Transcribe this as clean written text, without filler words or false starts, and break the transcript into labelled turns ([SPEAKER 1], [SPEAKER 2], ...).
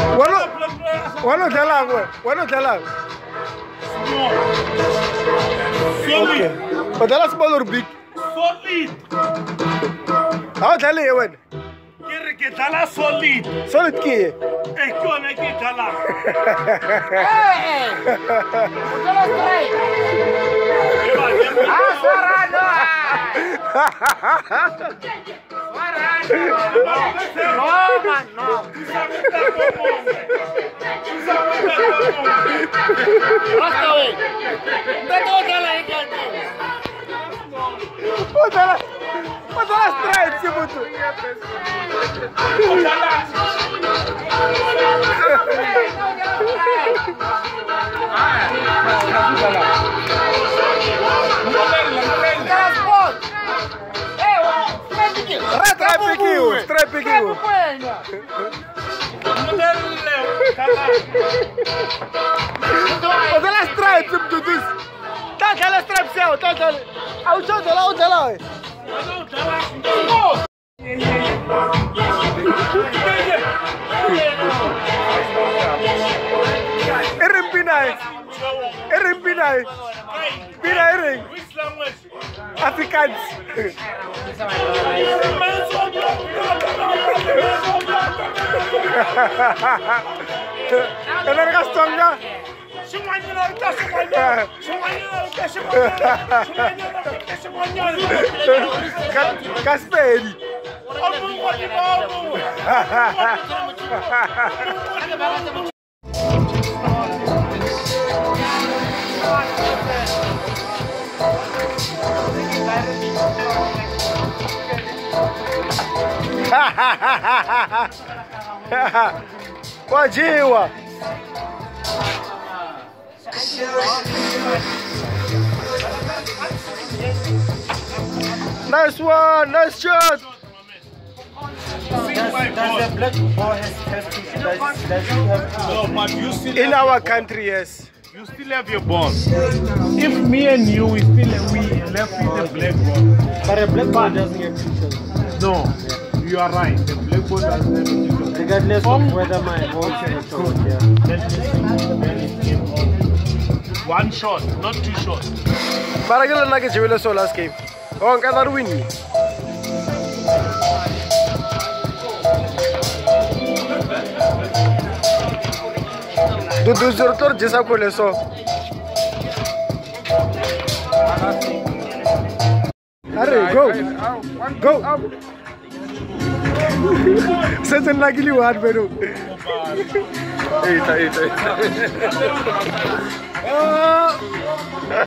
[SPEAKER 1] Wano dalago.
[SPEAKER 2] Solid.
[SPEAKER 1] But that's small or big?
[SPEAKER 2] Solid.
[SPEAKER 1] How dale you when?
[SPEAKER 2] Que dala solid.
[SPEAKER 1] Solid key.
[SPEAKER 2] E kone que dala.
[SPEAKER 3] Hey! Dala straight. Suarano. No, man, no.
[SPEAKER 1] Bota straight, Sibutu. Straight. Bota la straight, Sibutu. Taca la straight, seu. Taca. Au dela. Erimpinai.
[SPEAKER 2] Which language?
[SPEAKER 1] Afrikaans. Energas tonga. Kasperi. Wajiwa. Nice one, nice shot.
[SPEAKER 3] Does the black ball have to
[SPEAKER 2] No, but you still
[SPEAKER 1] In our country, yes.
[SPEAKER 2] You still have your ball. If me and you, we left with the black ball.
[SPEAKER 3] But a black ball doesn't have two shots.
[SPEAKER 2] No, you are right. The black ball doesn't have two shots.
[SPEAKER 3] Regardless of whether my ball is shot, yeah.
[SPEAKER 2] Then it's game on. One shot, not two shots.
[SPEAKER 1] Para que la que lleve so last game. Oh, cada win. Du zortor jesa ko le so. Are go. Sesen lagi liwat beru. Eita.